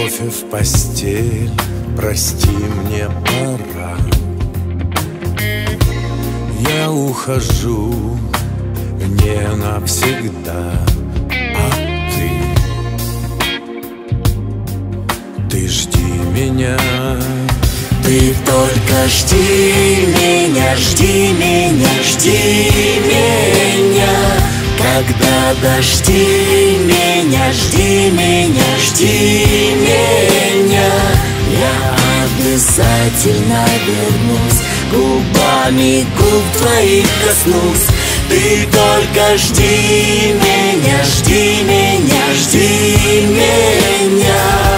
кофе в постель, прости, мне пора. Я ухожу не навсегда, а ты жди меня. Ты только жди меня, жди меня, жди меня. Когда дожди меня, жди меня, жди меня. Я обязательно вернусь, губами губ твоих коснусь. Ты только жди меня, жди меня, жди меня.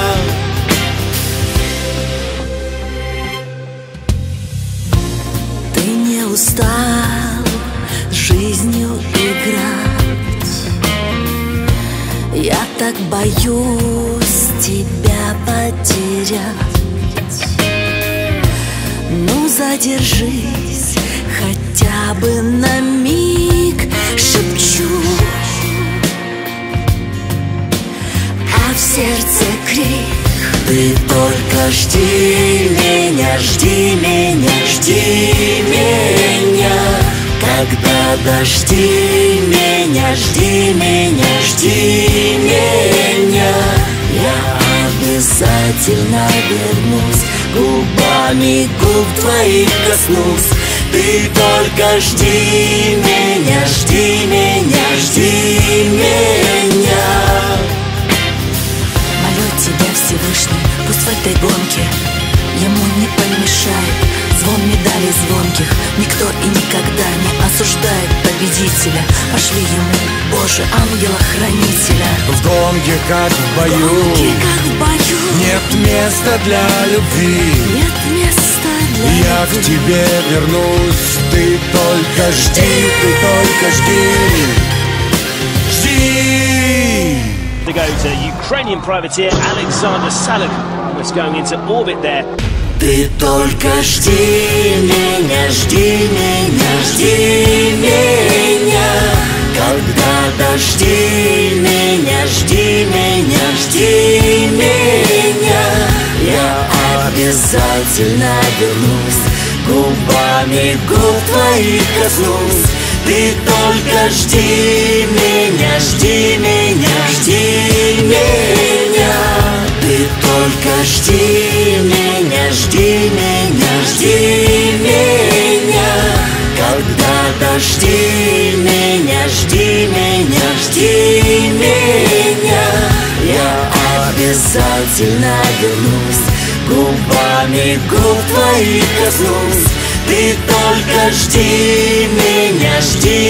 Устал с жизнью играть. Я так боюсь тебя потерять. Ну задержись хотя бы на миг, шепчу, а в сердце крик. Ты только жди меня, жди меня, жди меня. Когда дожди меня, жди меня, жди меня. Я обязательно вернусь, губами губ твоих коснусь. Ты только жди меня, жди меня, жди меня. Тебя Всевышний, пусть в этой гонке ему не помешает звон медалей звонких. Никто и никогда не осуждает победителя. Пошли ему, Боже, ангела-хранителя. В гонке, как в бою, нет места для любви. Нет места для Я любви. к тебе вернусь. Ты только жди, ты только жди. Жди. To go to Ukrainian privateer Alexander Saluk, who's going into orbit there. Ты только жди меня, жди меня, жди меня. Когда дожди меня, жди меня, жди меня. Я обязательно вернусь, губами губ твоих коснусь. Ты только жди меня, жди меня, жди меня. Ты только жди меня, жди меня, жди меня. Когда дожди меня, жди меня, жди меня. Я обязательно вернусь, губами губ твоих коснусь. Ты только жди меня, жди